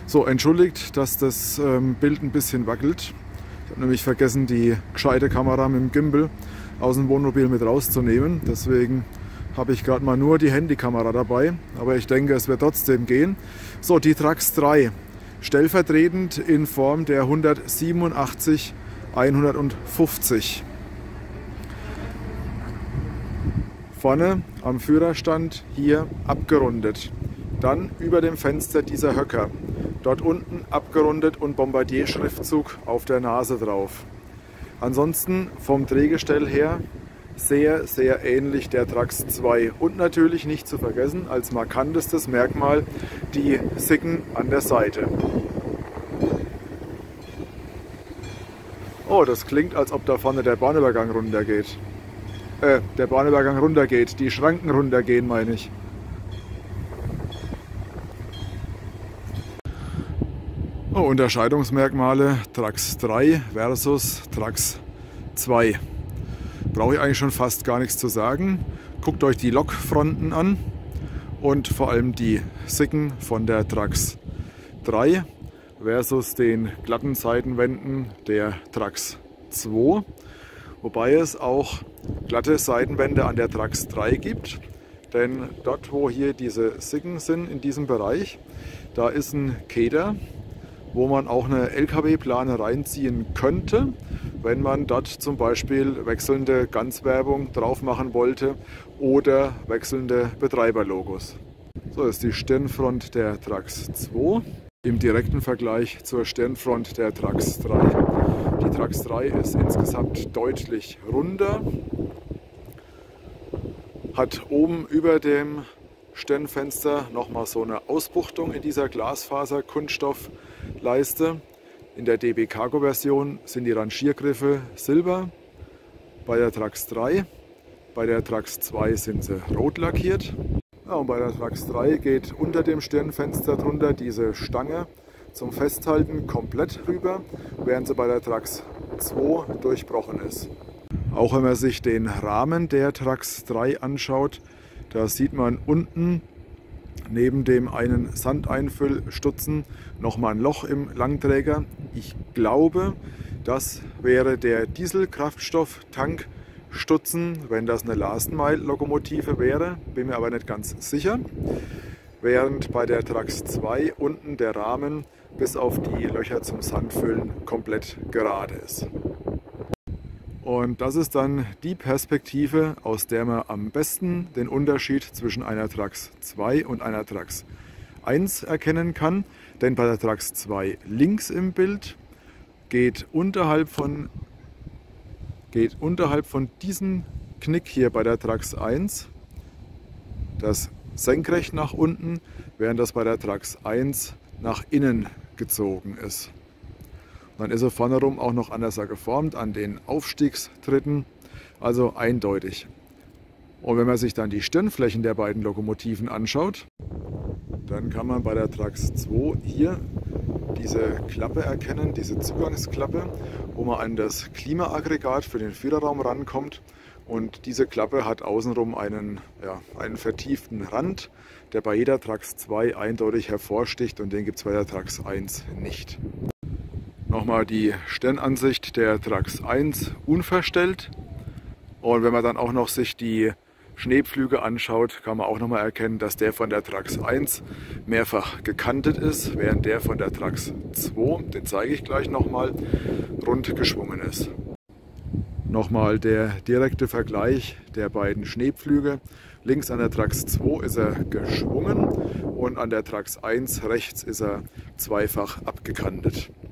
So, entschuldigt, dass das Bild ein bisschen wackelt. Ich habe nämlich vergessen, die gescheite Kamera mit dem Gimbal aus dem Wohnmobil mit rauszunehmen. Deswegen habe ich gerade mal nur die Handykamera dabei. Aber ich denke, es wird trotzdem gehen. So, die Trax 3. Stellvertretend in Form der 187 150. Vorne am Führerstand hier abgerundet. Dann über dem Fenster dieser Höcker. Dort unten abgerundet und Bombardier-Schriftzug auf der Nase drauf. Ansonsten vom Drehgestell her sehr, sehr ähnlich der Trax 2. Und natürlich nicht zu vergessen, als markantestes Merkmal die Siggen an der Seite. Oh, das klingt, als ob da vorne der Bahnübergang runtergeht. Der Bahnübergang runtergeht, die Schranken runtergehen, meine ich. Oh, Unterscheidungsmerkmale Trax 3 versus Trax 2. Brauche ich eigentlich schon fast gar nichts zu sagen. Guckt euch die Lokfronten an und vor allem die Siggen von der Trax 3 versus den glatten Seitenwänden der Trax 2. Wobei es auch glatte Seitenwände an der Trax 3 gibt. Denn dort, wo hier diese Siggen sind, in diesem Bereich, da ist ein Keder, wo man auch eine LKW-Plane reinziehen könnte, wenn man dort zum Beispiel wechselnde Ganzwerbung drauf machen wollte oder wechselnde Betreiberlogos. So ist die Stirnfront der Trax 2 im direkten Vergleich zur Stirnfront der Trax 3. Die Trax 3 ist insgesamt deutlich runder, hat oben über dem Stirnfenster nochmal so eine Ausbuchtung in dieser Glasfaser-Kunststoffleiste. In der DB Cargo Version sind die Rangiergriffe silber, bei der Trax 3, bei der Trax 2 sind sie rot lackiert. Ja, und bei der Trax 3 geht unter dem Stirnfenster drunter diese Stange zum Festhalten komplett rüber, während sie bei der Trax 2 durchbrochen ist. Auch wenn man sich den Rahmen der Trax 3 anschaut, da sieht man unten neben dem einen Sandeinfüllstutzen nochmal ein Loch im Langträger. Ich glaube, das wäre der Dieselkraftstofftankstutzen, wenn das eine Last-Mile-Lokomotive wäre. Bin mir aber nicht ganz sicher. Während bei der Trax 2 unten der Rahmen bis auf die Löcher zum Sandfüllen komplett gerade ist. Und das ist dann die Perspektive, aus der man am besten den Unterschied zwischen einer Trax 2 und einer Trax 1 erkennen kann. Denn bei der Trax 2 links im Bild geht unterhalb von diesem Knick hier bei der Trax 1 das senkrecht nach unten, während das bei der Trax 1 nach innen gezogen ist. Dann ist er vorne rum auch noch anders geformt an den Aufstiegstritten, also eindeutig. Und wenn man sich dann die Stirnflächen der beiden Lokomotiven anschaut, dann kann man bei der Trax 2 hier diese Klappe erkennen, diese Zugangsklappe, wo man an das Klimaaggregat für den Führerraum rankommt. Und diese Klappe hat außenrum einen vertieften Rand, der bei jeder Trax 2 eindeutig hervorsticht, und den gibt es bei der Trax 1 nicht. Nochmal die Stirnansicht der Trax 1 unverstellt, und wenn man dann auch noch sich die Schneepflüge anschaut, kann man auch nochmal erkennen, dass der von der Trax 1 mehrfach gekantet ist, während der von der Trax 2, den zeige ich gleich nochmal, rund geschwungen ist. Nochmal der direkte Vergleich der beiden Schneepflüge. Links an der Trax 2 ist er geschwungen und an der Trax 1 rechts ist er zweifach abgekantet.